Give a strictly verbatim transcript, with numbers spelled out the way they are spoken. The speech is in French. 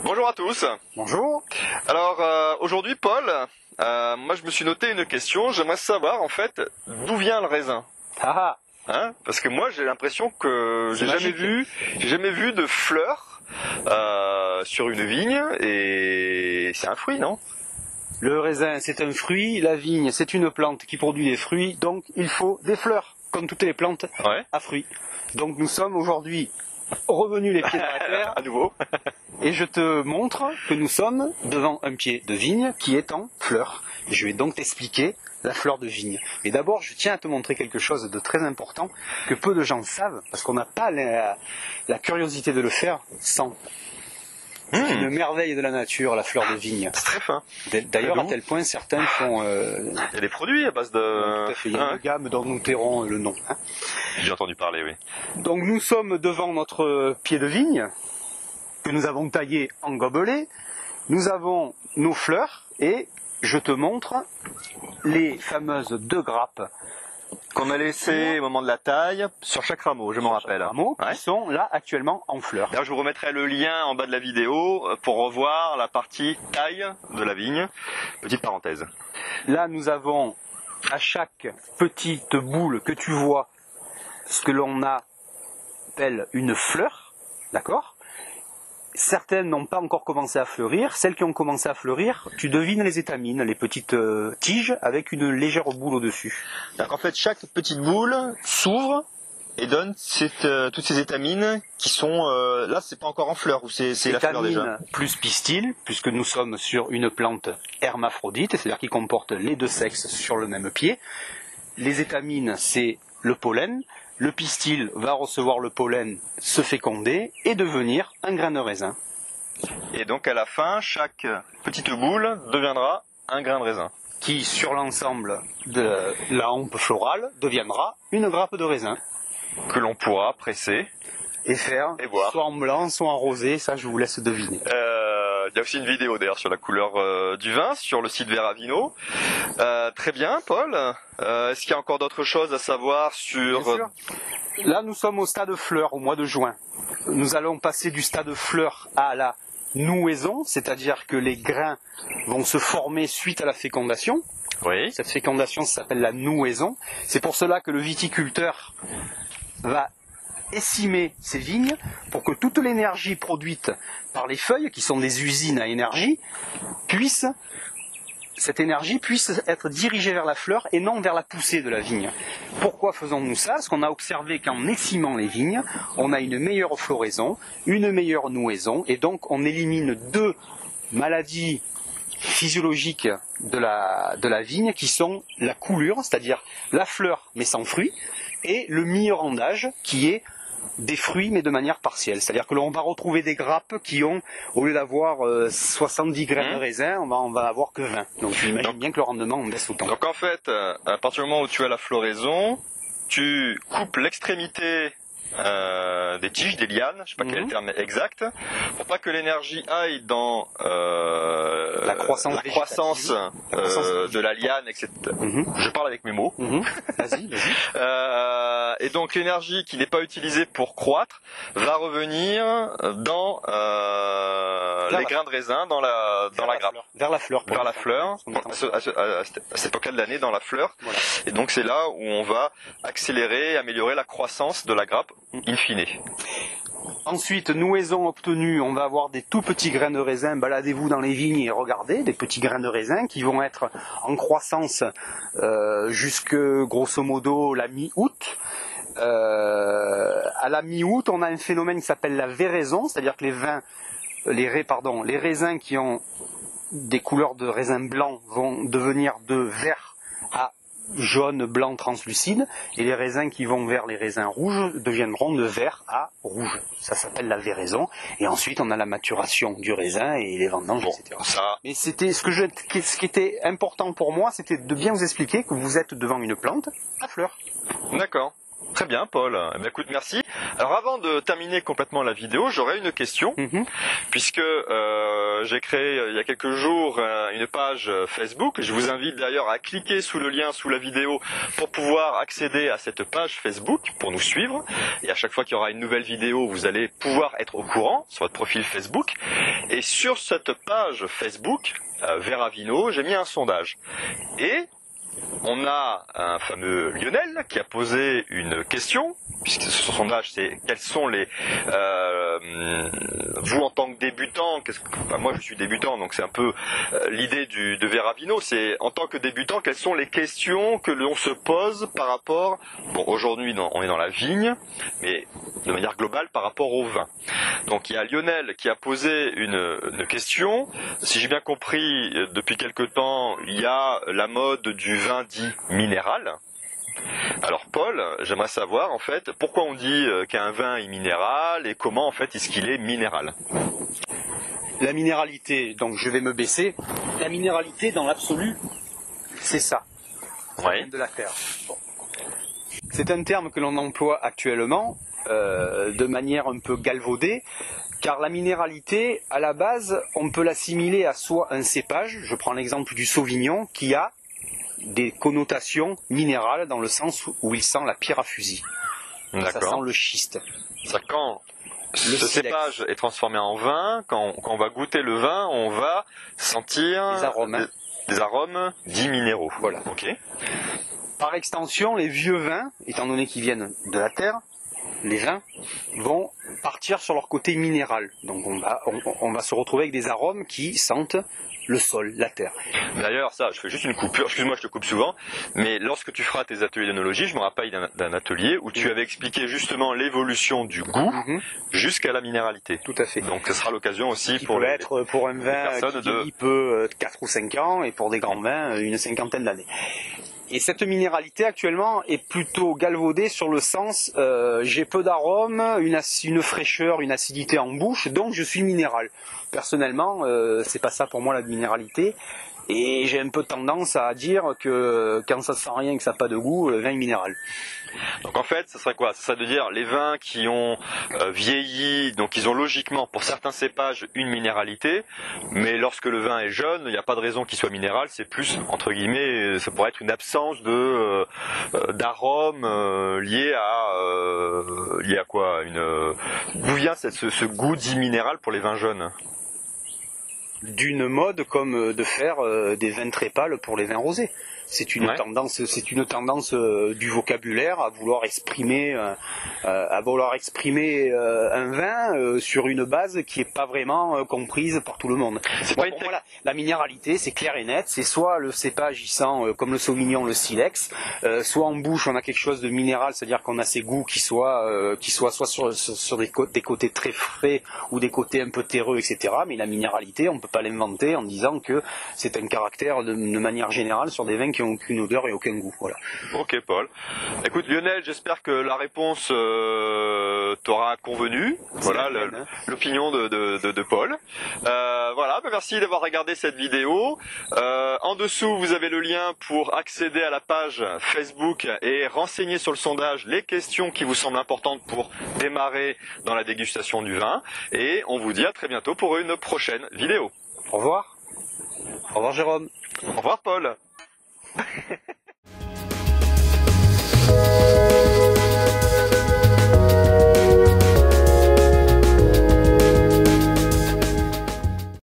Bonjour à tous. Bonjour. Alors euh, aujourd'hui Paul, euh, moi je me suis noté une question, j'aimerais savoir en fait d'où vient le raisin. Ah, Hein, parce que moi j'ai l'impression que j'ai jamais vu, j'ai jamais vu de fleurs euh, sur une vigne et c'est un fruit, non? le raisin c'est un fruit, la vigne c'est une plante qui produit des fruits, donc il faut des fleurs, comme toutes les plantes Ouais. à fruits. Donc nous sommes aujourd'hui revenus les pieds dans la terre à nouveau. et je te montre que nous sommes devant un pied de vigne qui est en fleur. Je vais donc t'expliquer la fleur de vigne. Mais d'abord, je tiens à te montrer quelque chose de très important que peu de gens savent, parce qu'on n'a pas la, la curiosité de le faire sans. C'est Mmh. une merveille de la nature, la fleur de vigne. C'est très fin. D'ailleurs, à tel point, certains font... Euh, Il y a des produits à base de... tout à fait, il y a une gamme dont nous tairons le nom. Hein. J'ai entendu parler, oui. Donc nous sommes devant notre pied de vigne, que nous avons taillé en gobelet. Nous avons nos fleurs, et je te montre les fameuses deux grappes Qu'on a laissé au moment de la taille sur chaque rameau, je m'en rappelle. rameaux Ouais. qui sont là actuellement en fleurs. D'ailleurs, je vous remettrai le lien en bas de la vidéo pour revoir la partie taille de la vigne. Petite parenthèse. Là, nous avons à chaque petite boule que tu vois ce que l'on appelle une fleur, d'accord ? Certaines n'ont pas encore commencé à fleurir. Celles qui ont commencé à fleurir, tu devines les étamines, les petites euh, tiges avec une légère boule au-dessus. Donc en fait, chaque petite boule s'ouvre et donne cette, euh, toutes ces étamines qui sont... Euh, là, c'est pas encore en fleur, ou c'est c'est la fleur déjà. Étamines plus pistil, puisque nous sommes sur une plante hermaphrodite, c'est-à-dire qui comporte les deux sexes sur le même pied. Les étamines, c'est le pollen. Le pistil va recevoir le pollen, se féconder et devenir un grain de raisin. Et donc à la fin, chaque petite boule deviendra un grain de raisin. Qui, sur l'ensemble de la hampe florale, deviendra une grappe de raisin. Que l'on pourra presser. Et faire Et boire. soit en blanc, soit en rosé, ça je vous laisse deviner. Euh, il y a aussi une vidéo d'ailleurs sur la couleur euh, du vin sur le site Veravino. Euh, très bien, Paul. Euh, Est-ce qu'il y a encore d'autres choses à savoir sur... Bien sûr. Là, nous sommes au stade fleur, au mois de juin. Nous allons passer du stade fleur à la nouaison, c'est-à-dire que les grains vont se former suite à la fécondation. Oui. Cette fécondation s'appelle la nouaison. C'est pour cela que le viticulteur va essimer ses vignes pour que toute l'énergie produite par les feuilles, qui sont des usines à énergie, puisse, cette énergie puisse être dirigée vers la fleur et non vers la poussée de la vigne. Pourquoi faisons-nous ça ? Parce qu'on a observé qu'en essimant les vignes, on a une meilleure floraison, une meilleure nouaison, et donc on élimine deux maladies physiologiques de la, de la vigne qui sont la coulure, c'est-à-dire la fleur mais sans fruit, et le mi-randage qui est des fruits mais de manière partielle. C'est-à-dire que l'on va retrouver des grappes qui ont, au lieu d'avoir euh, soixante-dix graines de raisin, on va, on va avoir que vingt. Donc j'imagine bien que le rendement on baisse autant. Donc en fait, euh, à partir du moment où tu as la floraison, tu coupes l'extrémité euh, des tiges, des lianes, je sais pas quel est le terme exact, pour pas que l'énergie aille dans euh, la croissance, la croissance, la euh, de la liane, et cetera. Mm-hmm. Je parle avec mes mots. Mm-hmm. Vas-y, vas-y. Euh, et donc l'énergie qui n'est pas utilisée pour croître va revenir dans euh, les grains de raisin, dans la dans la grappe, vers la fleur, vers la fleur, à, ce, à, ce, à cette époque-là de l'année, dans la fleur. Voilà. Et donc c'est là où on va accélérer et améliorer la croissance de la grappe in fine. Ensuite, nouaison obtenue, on va avoir des tout petits grains de raisin. Baladez-vous dans les vignes et regardez, des petits grains de raisin qui vont être en croissance euh, jusque grosso modo la mi-août. Euh, à la mi-août, on a un phénomène qui s'appelle la véraison, c'est-à-dire que les vins, les, rais, pardon, les raisins qui ont des couleurs de raisin blanc vont devenir de vert à jaune, blanc, translucide, et les raisins qui vont vers les raisins rouges deviendront de vert à rouge. Ça s'appelle la véraison. Et ensuite, on a la maturation du raisin et les vendanges, bon, et cetera. Ça... Mais c'était ce que je, ce qui était important pour moi, c'était de bien vous expliquer que vous êtes devant une plante à fleurs. D'accord. Très bien, Paul. Eh bien, écoute, merci. Alors avant de terminer complètement la vidéo, j'aurais une question, Mm-hmm. puisque euh, j'ai créé euh, il y a quelques jours euh, une page Facebook. Je vous invite d'ailleurs à cliquer sous le lien sous la vidéo pour pouvoir accéder à cette page Facebook, pour nous suivre. Et à chaque fois qu'il y aura une nouvelle vidéo, vous allez pouvoir être au courant sur votre profil Facebook. Et sur cette page Facebook, euh, Veravino, j'ai mis un sondage. Et on a un fameux Lionel qui a posé une question, puisque ce sondage c'est quels sont les euh, vous en tant que débutant, qu'est-ce que, enfin, moi je suis débutant donc c'est un peu euh, l'idée du de Veravino, c'est en tant que débutant quelles sont les questions que l'on se pose par rapport, bon aujourd'hui non, on est dans la vigne, mais de manière globale par rapport au vin. Donc il y a Lionel qui a posé une, une question, si j'ai bien compris depuis quelque temps il y a la mode du vin dit minéral. Alors Paul, j'aimerais savoir en fait pourquoi on dit qu'un vin est minéral et comment en fait est-ce qu'il est minéral. La minéralité, donc je vais me baisser, la minéralité dans l'absolu, c'est ça, ça Oui. vient de la terre. Bon. C'est un terme que l'on emploie actuellement euh, de manière un peu galvaudée, car la minéralité, à la base, on peut l'assimiler à soit un cépage, je prends l'exemple du Sauvignon, qui a des connotations minérales dans le sens où il sent la pierre à fusil. Ça sent D'accord. le schiste. Ça, quand Le ce silex. cépage est transformé en vin, quand, quand on va goûter le vin, on va sentir Les arômes, hein. des, des arômes dits minéraux. Voilà. Ok. Par extension, les vieux vins, étant donné qu'ils viennent de la terre, les vins vont partir sur leur côté minéral. Donc on va, on, on va se retrouver avec des arômes qui sentent le sol, la terre. D'ailleurs, ça, je fais juste une coupure, excuse-moi, je te coupe souvent, mais lorsque tu feras tes ateliers d'œnologie, je me rappelle d'un, d'un atelier où tu avais expliqué justement l'évolution du goût Mhm. jusqu'à la minéralité. Tout à fait. Donc ce sera l'occasion aussi Qui pour peut les... être pour un vin personnes qui de- vieillit peu euh, quatre ou cinq ans et pour des grands vins euh, une cinquantaine d'années. Et cette minéralité actuellement est plutôt galvaudée sur le sens euh, j'ai peu d'arômes, une, ac- une fraîcheur, une acidité en bouche, donc je suis minéral. Personnellement, euh, c'est pas ça pour moi la minéralité. Et j'ai un peu tendance à dire que quand ça sent rien et que ça n'a pas de goût, le vin est minéral. Donc en fait, ce serait quoi? Ce serait de dire les vins qui ont euh, vieilli, donc ils ont logiquement pour certains cépages une minéralité, mais lorsque le vin est jeune, il n'y a pas de raison qu'il soit minéral, c'est plus, entre guillemets, ça pourrait être une absence de euh, euh, d'arôme euh, lié à euh, lié à quoi? Une euh, d'où vient cette, ce, ce goût dit minéral pour les vins jeunes? D'une mode comme de faire euh, des vins très pâles pour les vins rosés. C'est une Ouais. tendance, c'est une tendance euh, du vocabulaire à vouloir exprimer, euh, euh, à vouloir exprimer euh, un vin euh, sur une base qui est pas vraiment euh, comprise par tout le monde. C'est Bon, pas une pour tec- moi, la, la minéralité, c'est clair et net. C'est soit le cépage il sent euh, comme le Sauvignon, le Silex, euh, soit en bouche on a quelque chose de minéral, c'est-à-dire qu'on a ces goûts qui soient, euh, qui soient soit sur, sur, sur des, co- des côtés très frais ou des côtés un peu terreux, et cetera. Mais la minéralité, on peut pas l'inventer en disant que c'est un caractère de, de manière générale sur des vins qui ont aucune odeur et aucun goût. Voilà. Ok Paul. Écoute Lionel, j'espère que la réponse euh, t'aura convenu. Voilà la le- peine, hein. l'opinion de, de, de, de Paul. Euh, voilà, bah, merci d'avoir regardé cette vidéo. Euh, en dessous, vous avez le lien pour accéder à la page Facebook et renseigner sur le sondage les questions qui vous semblent importantes pour démarrer dans la dégustation du vin. Et on vous dit à très bientôt pour une prochaine vidéo. Au revoir. Au revoir Jérôme. Au revoir Paul.